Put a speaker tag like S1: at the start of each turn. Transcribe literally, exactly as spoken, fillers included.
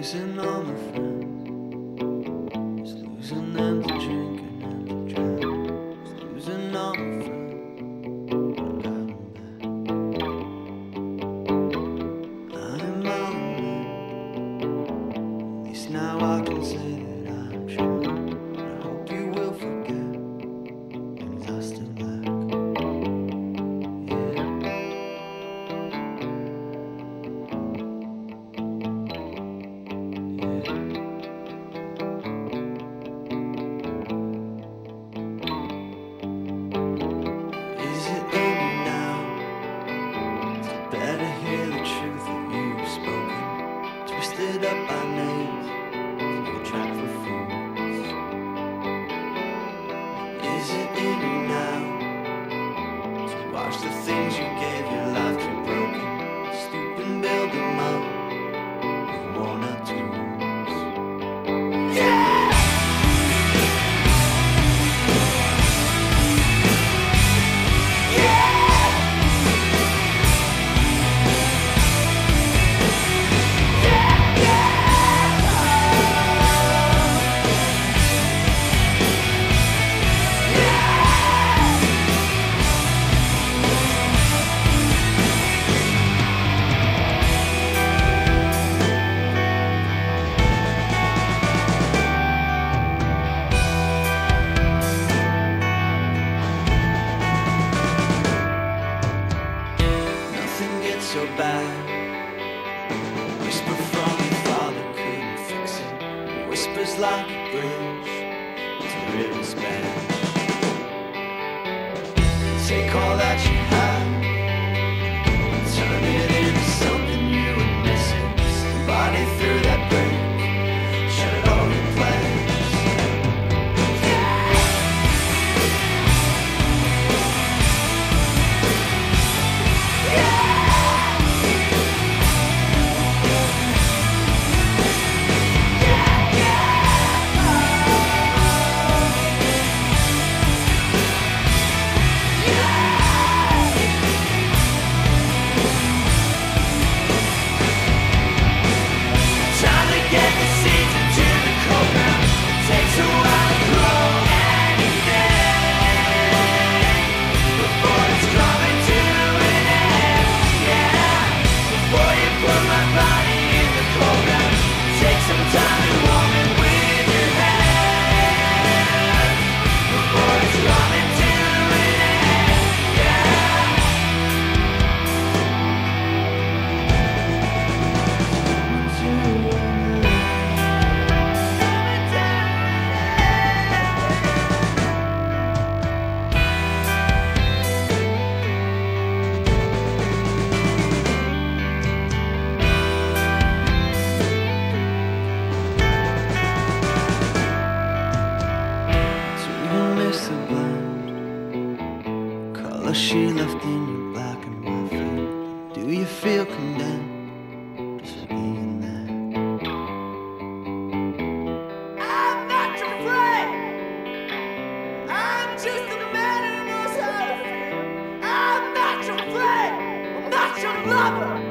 S1: losing all my friends, just losing them to drinking and to drink, just losing all my friends, but I got them back. I'm all alone, at least now I can say that I'm sure. I hope you will forget things I still lack. Better hear the truth that you've spoken, twisted up by names, you trap for fools. Is it in you now to watch the things you gave your life to broken, stoop and build them up with worn out tools? Yeah! So bad. Whisper from your father couldn't fix it. It whispers like a bridge to rivers bend. Take all that you have, turn it into something you were missing. Somebody through that break, shut all your plans. Color she left in your black and white feet. Do you feel condemned just for being there? I'm not your friend. I'm just a man who knows how to feel. I'm not your friend. I'm not your lover.